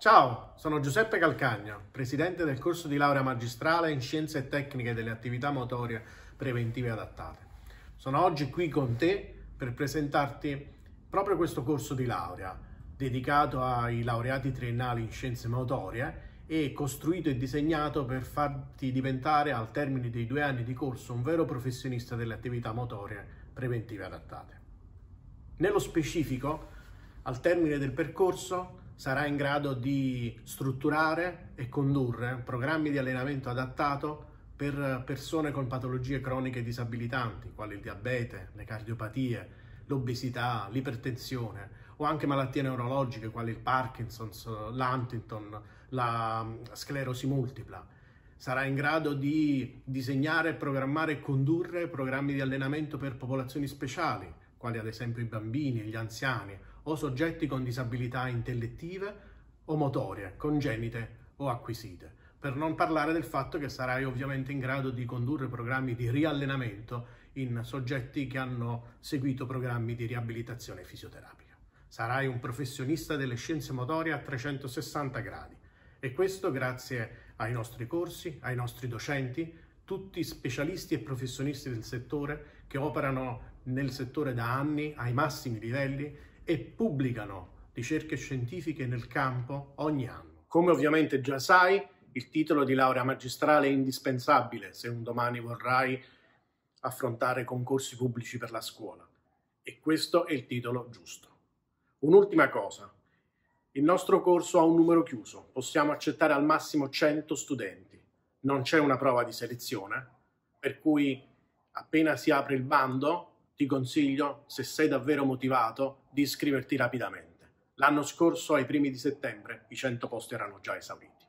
Ciao, sono Giuseppe Calcagno, presidente del corso di laurea magistrale in Scienze e Tecniche delle Attività Motorie Preventive Adattate. Sono oggi qui con te per presentarti proprio questo corso di laurea, dedicato ai laureati triennali in Scienze Motorie e costruito e disegnato per farti diventare, al termine dei 2 anni di corso, un vero professionista delle attività motorie preventive adattate. Nello specifico, al termine del percorso, sarà in grado di strutturare e condurre programmi di allenamento adattato per persone con patologie croniche disabilitanti, quali il diabete, le cardiopatie, l'obesità, l'ipertensione o anche malattie neurologiche quali il Parkinson's, l'Huntington, la sclerosi multipla. Sarà in grado di disegnare, programmare e condurre programmi di allenamento per popolazioni speciali, quali ad esempio i bambini, gli anziani o soggetti con disabilità intellettive o motorie, congenite o acquisite. Per non parlare del fatto che sarai ovviamente in grado di condurre programmi di riallenamento in soggetti che hanno seguito programmi di riabilitazione fisioterapica. Sarai un professionista delle scienze motorie a 360 gradi e questo grazie ai nostri corsi, ai nostri docenti, tutti specialisti e professionisti del settore che operano nel settore da anni ai massimi livelli e pubblicano ricerche scientifiche nel campo ogni anno. Come ovviamente già sai, il titolo di laurea magistrale è indispensabile se un domani vorrai affrontare concorsi pubblici per la scuola, e questo è il titolo giusto. Un'ultima cosa, il nostro corso ha un numero chiuso, possiamo accettare al massimo 100 studenti, non c'è una prova di selezione, per cui appena si apre il bando ti consiglio, se sei davvero motivato, di iscriverti rapidamente. L'anno scorso, ai primi di settembre, i 100 posti erano già esauriti.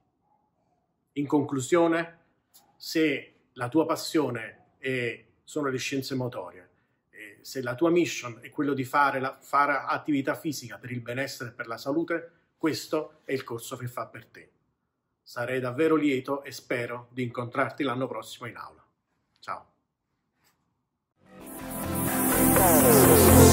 In conclusione, se la tua passione sono le scienze motorie, se la tua mission è quello di fare attività fisica per il benessere e per la salute, questo è il corso che fa per te. Sarei davvero lieto e spero di incontrarti l'anno prossimo in aula. Ciao!